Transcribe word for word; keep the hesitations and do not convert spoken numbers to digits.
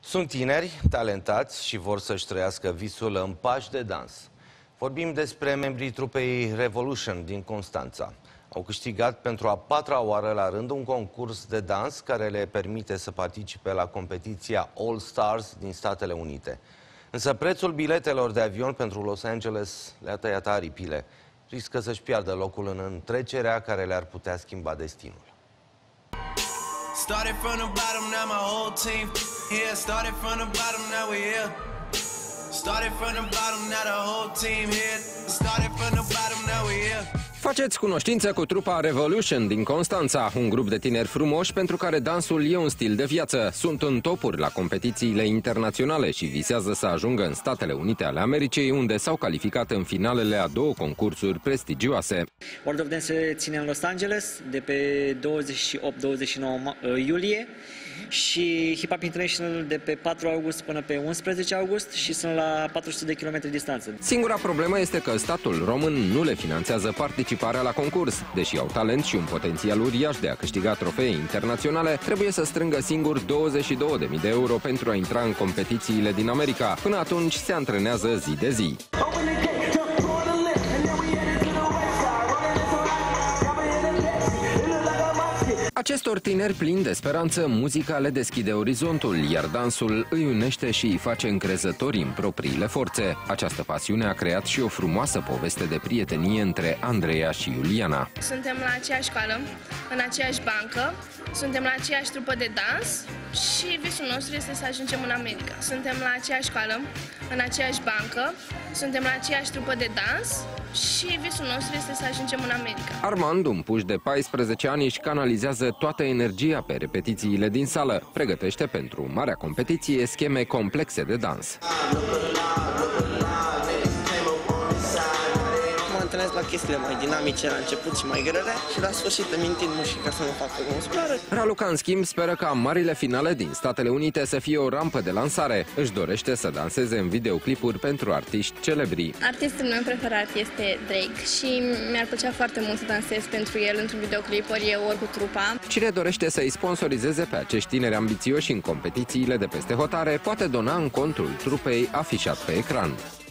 Sunt tineri, talentați și vor să-și trăiască visul în pași de dans. Vorbim despre membrii trupei Revolution din Constanța. Au câștigat pentru a patra oară la rând un concurs de dans care le permite să participe la competiția All Stars din Statele Unite. Însă prețul biletelor de avion pentru Los Angeles le-a tăiat aripile. Riscă să-și piardă locul în întrecerea care le-ar putea schimba destinul. Started from the bottom, now my whole team here. Started from the bottom, now we here. Started from the bottom, now the whole team here. Started from the bottom, now we here. Faceți cunoștință cu trupa Revolution din Constanța, un grup de tineri frumoși pentru care dansul e un stil de viață. Sunt în topuri la competițiile internaționale și visează să ajungă în Statele Unite ale Americii, unde s-au calificat în finalele a două concursuri prestigioase. World of Dance se ține în Los Angeles de pe douăzeci și opt douăzeci și nouă iulie și Hip Hop International de pe patru august până pe unsprezece august și sunt la patru sute de kilometri distanță. Singura problemă este că statul român nu le finanțează participarea la concurs. Deși au talent și un potențial uriaș de a câștiga trofee internaționale, trebuie să strângă singur douăzeci și două de mii de euro pentru a intra în competițiile din America. Până atunci se antrenează zi de zi. Acestor tineri plini de speranță, muzica le deschide orizontul, iar dansul îi unește și îi face încrezători în propriile forțe. Această pasiune a creat și o frumoasă poveste de prietenie între Andreea și Iuliana. Suntem la aceeași școală, în aceeași bancă, suntem la aceeași trupă de dans și visul nostru este să ajungem în America. Suntem la aceeași școală, în aceeași bancă, suntem la aceeași trupă de dans și visul nostru este să ajungem în America. Armand, un puș de paisprezece ani, își canalizează toată energia pe repetițiile din sală. Pregătește pentru marea competiție scheme complexe de dans. Mă întâlnesc la chestiile mai dinamice la început și mai grele și la sfârșit îmi întind mușchi ca să nu facă musculare. Raluca, în schimb, speră ca marile finale din Statele Unite să fie o rampă de lansare. Își dorește să danseze în videoclipuri pentru artiști celebri. Artistul meu preferat este Drake și mi-ar plăcea foarte mult să dansez pentru el într-un videoclip, ori eu, ori cu trupa. Cine dorește să-i sponsorizeze pe acești tineri ambițioși în competițiile de peste hotare, poate dona în contul trupei afișat pe ecran.